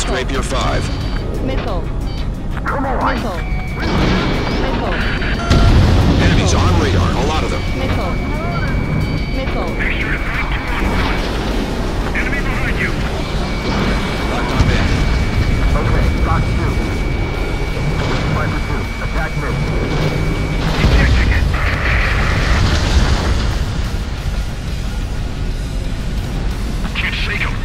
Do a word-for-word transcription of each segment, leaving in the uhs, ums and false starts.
Lost Rapier five. Missile. Come on! Missile. Missile. Enemies on radar, a lot of them. Missile. Missile. Make sure it's right two on one. Enemy behind you. Locked on bandit. Okay, Fox two. Viper two, attack mid. Ejecting it. Can't shake him.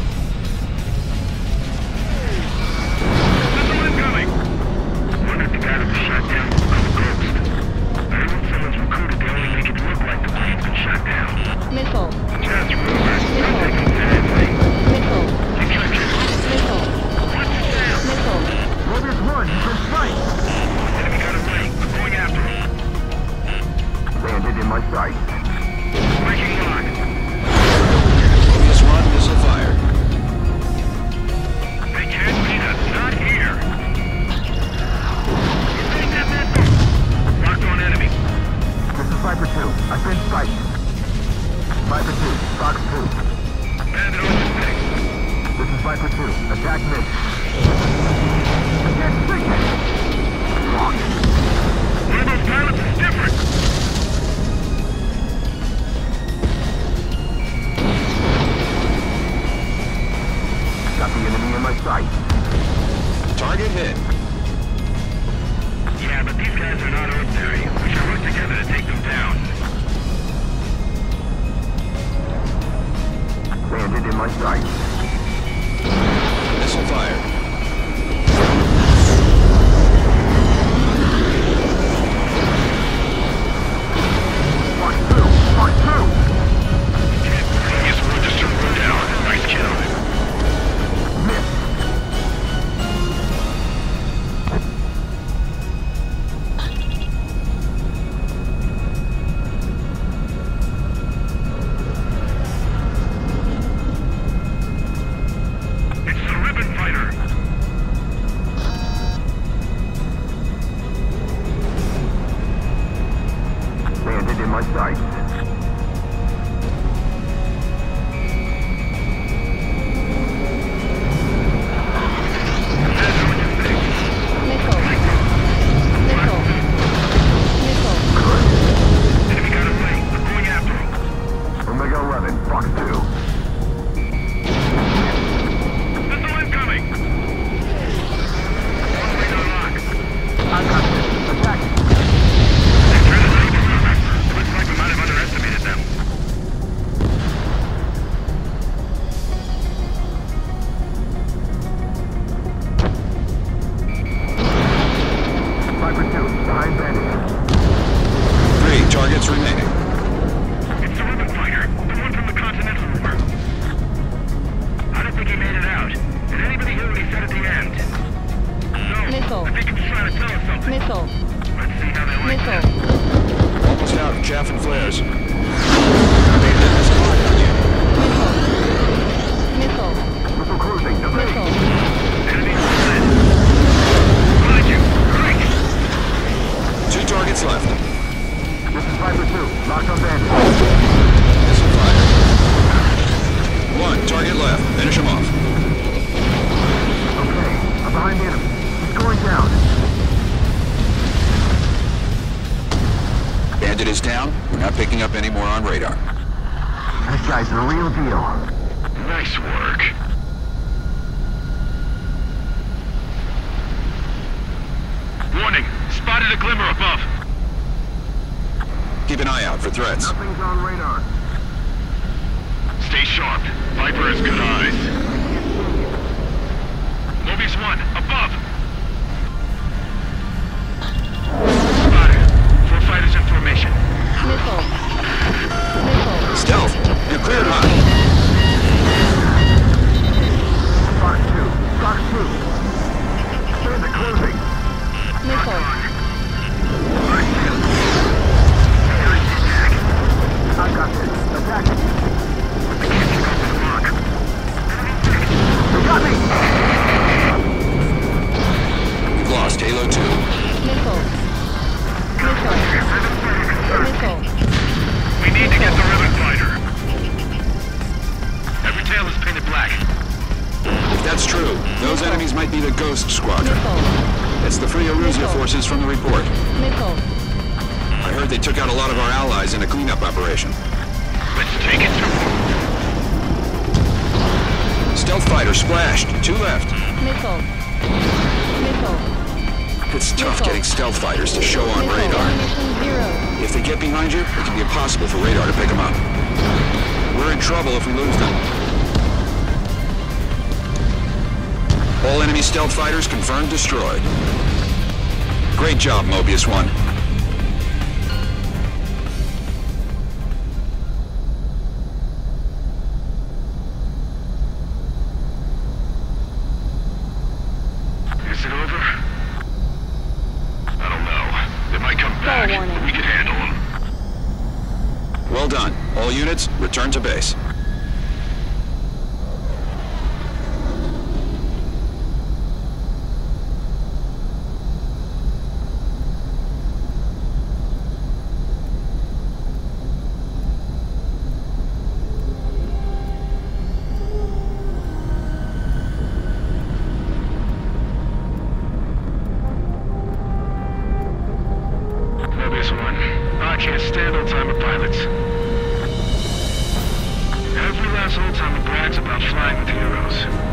Missile incoming. Wonder if the guy that was shot down will become a ghost. I heard when someone's recruited, they only make it look like the plane's been shot down. Missile. Just rumors. Don't take them seriously. Missile. Ejecting. Missile. Watch it down. Missile. Warriors one, he's in sight! Enemy got a ring. We're going after him. Bandit in my sight. Breaking lock. Mobius one, missile fire. They can't beat us. Not here. You think that missile? Locked on enemy. This is Viper two, I've been sight. Viper two, Fox two. Bandit on your six. This is Viper two, attack mid. I can't see it! Wrong. One of those pilots is different. Got the enemy in my sight. Target hit. Yeah, but these guys are not ordinary. We should work together to take them down. Bandit in my sight. Missile fire. Fox two, Fox two! Yes, we're just a run down. Nice kill. Miss! It's the ribbon fighter. Bandit in my sight. Bandit on your six. Missile. Missile. Missile. Enemy got a ring. We're going after him. Omega eleven, Fox two. Missile incoming. One radar lock. I got this. Attack! They're trying to take us. Looks like we might have underestimated them. Viper two, behind Bandit. Three targets remaining. It's the ribbon fighter. The one from the Continental War. I don't think he made it out. Did anybody hear what he said at the end? No. Missile. I think he was trying to tell us something. Missile. Let's see how they like Missile. that. Almost out of chaff and flares. Bandit has a lock on you. Missile. Missile. Missile cruising, evade! Missile. Enemy spotted. Behind you. Right. Two targets left. This is Viper two, locked on Bandit. Missile fire. One target left. Finish him off. Okay, I'm behind the enemy. He's going down. Bandit is down. We're not picking up any more on radar. This guy's the real deal. Nice work. Warning. Spotted a glimmer above. Keep an eye out for threats. Nothing's on radar. Stay sharp. Viper has good eyes. Mobius one. Above. Spotted. Four fighters in formation. Missile. Missile. Stealth. You're cleared hot. Fox two, Fox two. Bandit closing. Missile. I got this. Attack! They got me! That's true. Those enemies might be the Ghost Squadron. Missile. It's the Free Erusea Missile. forces from the report. Missile. I heard they took out a lot of our allies in a cleanup operation. Let's take it to... Stealth fighter splashed. Two left. Missile. Missile. It's tough Missile. getting stealth fighters to show on Missile. radar. Ammunition zero. If they get behind you, it can be impossible for radar to pick them up. We're in trouble if we lose them. All enemy stealth fighters confirmed destroyed. Great job, Mobius One. Is it over? I don't know. They might come back. warning. We can handle them. Well done. All units, return to base. Mobius One. I can't stand old-timer pilots. Every last old-timer brags about flying with heroes.